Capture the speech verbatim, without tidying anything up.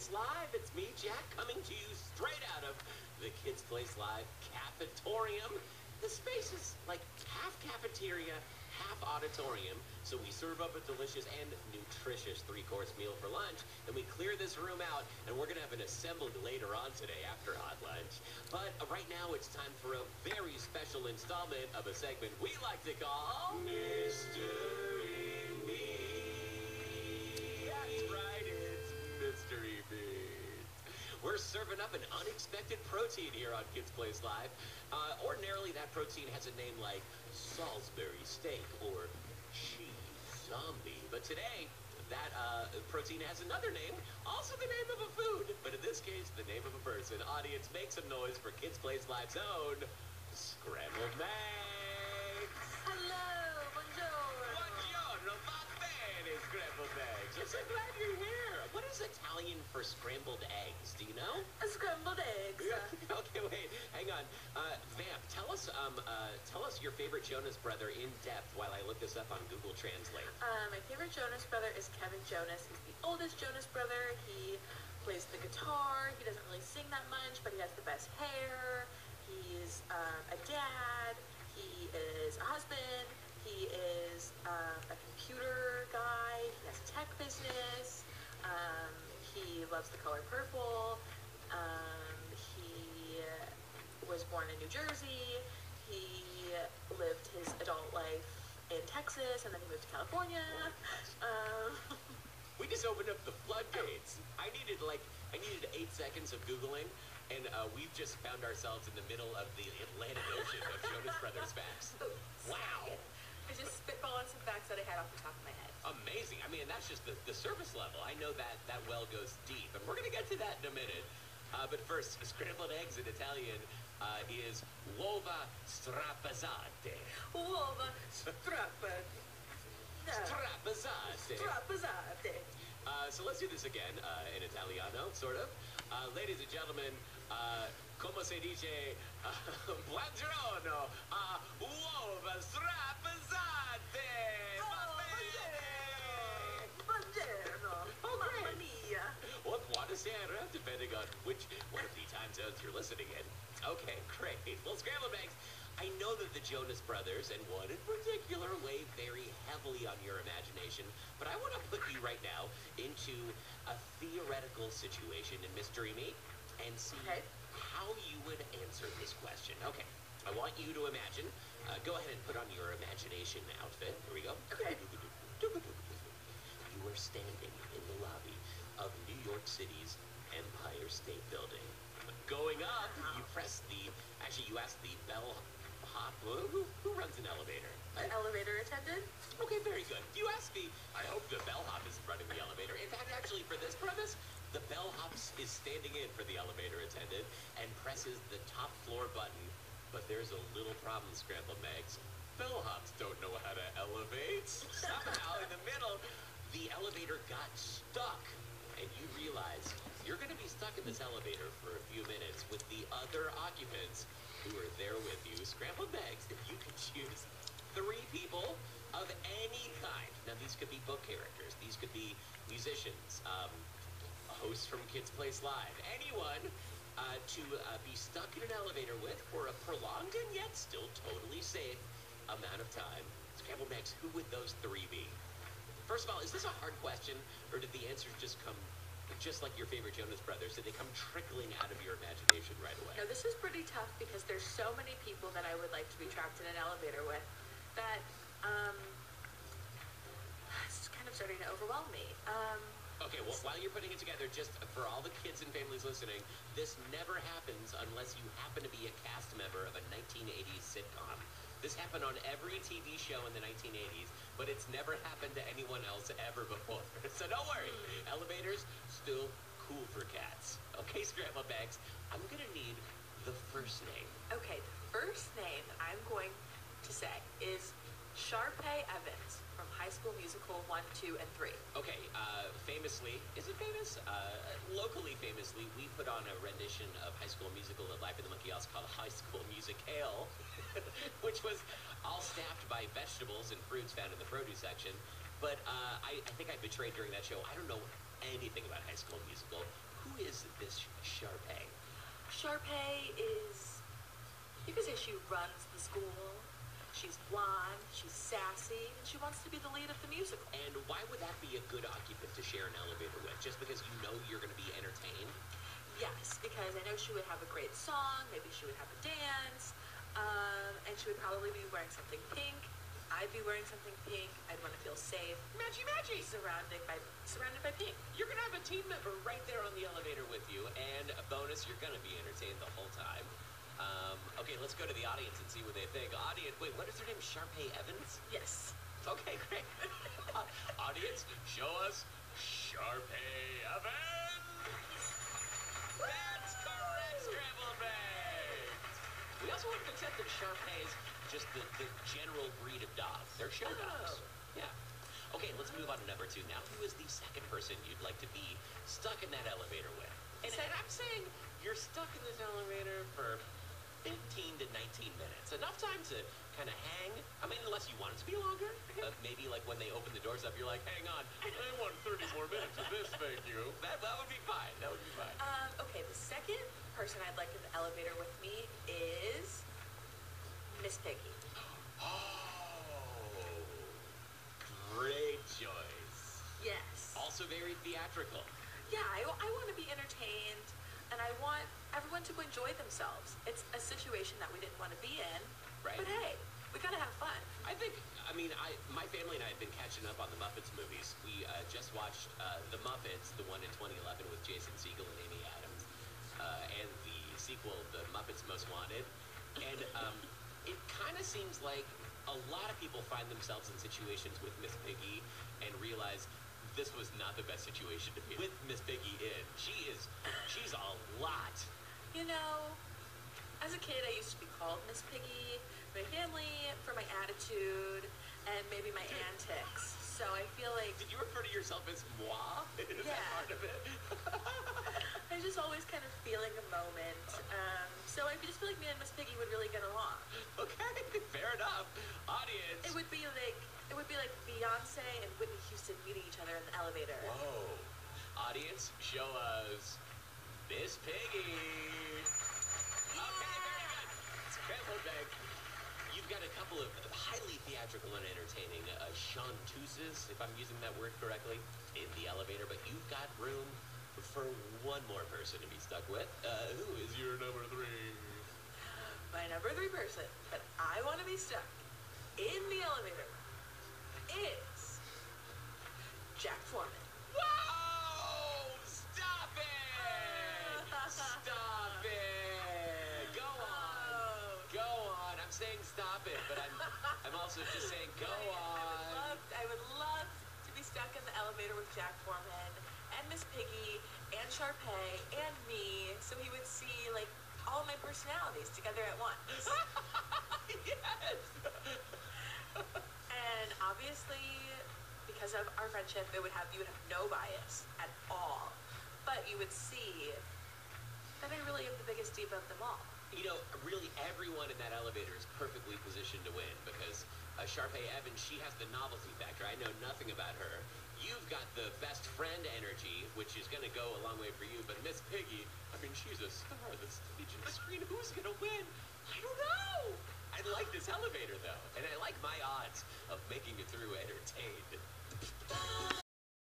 Place Live. It's me, Jack, coming to you straight out of the Kids Place Live Cafetorium. The space is like half cafeteria, half auditorium, so we serve up a delicious and nutritious three-course meal for lunch, and we clear this room out, and we're going to have an assembly later on today after hot lunch. But uh, right now, it's time for a very special installment of a segment we like to call Mystery Meat. That's right, it's Mystery Meat. We're serving up an unexpected protein here on Kids Place Live. Uh, ordinarily, that protein has a name like Salisbury steak or cheese zombie. But today, that uh, protein has another name, also the name of a food. But in this case, the name of a person. Audience, make some noise for Kids Place Live's own Scrambled Eggs. Hello, buongiorno. Buongiorno, va bene, Scrambled Eggs. I'm so glad you're here. What is Italian for scrambled eggs? Do you know? A scrambled eggs. Okay, wait, hang on. Uh, Vamp, tell us, um, uh, tell us your favorite Jonas brother in depth while I look this up on Google Translate. Uh, my favorite Jonas brother is Kevin Jonas. He's the oldest Jonas brother. He plays the guitar. He doesn't really sing that much, but he has the best hair. He's um, a dad. He is a husband. He is um, a computer guy. He has a tech business. Um, he loves the color purple. Um, he was born in New Jersey. He lived his adult life in Texas, and then he moved to California. Um, We just opened up the floodgates. I needed like, I needed eight seconds of Googling, and uh, we've just found ourselves in the middle of the Atlantic Ocean of Jonas Brothers facts. Wow. I just spitballing some facts that I had off the top of my head. Amazing. I mean, that's just the, the surface level. I know that that well goes deep, and we're going to get to that in a minute. Uh, but first, scrambled eggs in Italian uh, is uova strapazzate. Uova strappate. Strapazzate. Strapazzate. Uh, so let's do this again uh, in Italiano, sort of. Uh, ladies and gentlemen, uh, como se dice, uh, buongiorno, uh, uova strapazzate. Buongiorno. Mamma mia. Or buonasera, depending on which one of the time zones you're listening in. Okay, great. Well, scrambled eggs. I know that the Jonas Brothers, and one in particular, weigh very heavily on your imagination, but I want to put you right now into a theoretical situation in Mystery Meat and see Okay. how you would answer this question. Okay, I want you to imagine. Uh, go ahead and put on your imagination outfit. Here we go. Okay. You are standing in the lobby of New York City's Empire State Building. Going up, you press the, actually you ask the bell hop, who, who runs an elevator? An elevator attendant? Okay, very good. You ask the, I hope the bellhop isn't running the elevator. In fact, actually, for this premise, the bellhop is standing in for the elevator attendant and presses the top floor button. But there's a little problem, Scrambled Eggs. Bellhops don't know how to elevate. Somehow, in the middle, the elevator got stuck. And you realize you're going to be stuck in this elevator for a few minutes with the other occupants who are there with you. Scrambled Eggs, if you could choose three people of any kind. Now, these could be book characters. These could be musicians, um, hosts from Kids Place Live, anyone uh, to uh, be stuck in an elevator with for a prolonged and yet still totally safe amount of time. Scrambled Eggs, who would those three be? First of all, is this a hard question, or did the answers just come just like your favorite Jonas Brothers? Did they come trickling out of your imagination right away? No, this is pretty tough because there's so many people that I would like to be trapped in an elevator with that um, it's kind of starting to overwhelm me. Um, Okay, well, while you're putting it together, just for all the kids and families listening, this never happens unless you happen to be a cast member of a nineteen eighties sitcom. This happened on every T V show in the nineteen eighties, but it's never happened to anyone else ever before. So don't worry, elevators, still cool for cats. Okay, Scrambled Eggs, I'm gonna need the first name. okay, the first name that I'm going to say is Sharpay Evans from High School Musical one, two, and three. Okay, uh, famously, is it famous? Uh, locally famously, we put on a rendition of High School Musical at Life in the Monkey House called High School Musical, which was all staffed by vegetables and fruits found in the produce section. But uh, I, I think I betrayed during that show. I don't know anything about High School Musical. who is this Sharpay? Sharpay is, you could say she runs the school. She's blonde, she's sassy, and she wants to be the lead of the musical. And why would that be a good occupant to share an elevator with? Just because you know you're going to be entertained? Yes, because I know she would have a great song, maybe she would have a dance, um, and she would probably be wearing something pink. I'd be wearing something pink. I'd want to feel safe. Matchy matchy! Surrounded by, surrounded by pink. You're going to have a team member right there on the elevator with you, and a bonus, you're going to be entertained the whole time. Um, okay, let's go to the audience and see what they think. Audience, wait, what is her name? Sharpay Evans? Yes. Okay, great. uh, audience, show us Sharpay Evans! That's correct, Scrambled Eggs! We also want to accept that Sharpay is just the, the general breed of dog. They're show dogs. Oh. Yeah. Okay, let's move on to number two now. Who is the second person you'd like to be stuck in that elevator with? And, and I'm saying you're stuck in this elevator for fifteen to nineteen minutes. Enough time to kind of hang. I mean, unless you want it to be longer. Uh, maybe like when they open the doors up, you're like, hang on, I want thirty more minutes of this, thank you. That, that would be fine. That would be fine. Um, okay, the second person I'd like in the elevator with me is Miss Piggy. Oh, great choice. Yes. Also very theatrical. Yeah, I, I want to be entertained, and I want everyone to enjoy themselves. It's a situation that we didn't want to be in, Right. but hey, we gotta have fun. I think, I mean, I my family and I have been catching up on the Muppets movies. We uh, just watched uh, The Muppets, the one in twenty eleven with Jason Segel and Amy Adams, uh, and the sequel, The Muppets Most Wanted. And um, it kind of seems like a lot of people find themselves in situations with Miss Piggy and realize this was not the best situation to be with Miss Piggy in. She is, she's a lot. You know, as a kid, I used to be called Miss Piggy. My family for my attitude and maybe my antics. So I feel like Did you refer to yourself as moi? Is that Yeah. part of it? I was just always kind of feeling a moment. Um, so I just feel like me and Miss Piggy would really get along. Okay, fair enough. Audience. It would be like it would be like Beyonce and Whitney Houston meeting each other in the elevator. Whoa. Audience, show us Miss Piggy. Okay, very good. Scrambled egg. You've got a couple of highly theatrical and entertaining uh, chanteuses, if I'm using that word correctly, in the elevator, but you've got room for one more person to be stuck with. Uh, who is your number three? My number three person that I want to be stuck in the elevator is Jack Foreman. Whoa! Stop it! Stop it! Go on! Oh. Go on! I'm saying stop it, but I'm I'm also just saying go I would on. love, I would love to be stuck in the elevator with Jack Foreman and Miss Piggy and Sharpay and me, so he would see like all my personalities together at once. Yes! And obviously, because of our friendship, it would have you would have no bias at all, but you would see that I really am the biggest diva of them all. You know, really everyone in that elevator is perfectly positioned to win because uh, Sharpay Evans, she has the novelty factor. I know nothing about her. You've got the best friend energy, which is going to go a long way for you. But Miss Piggy, I mean, she's a star of the stage and the screen. Who's going to win? I don't know. I like this elevator, though. And I like my odds of making it through entertained.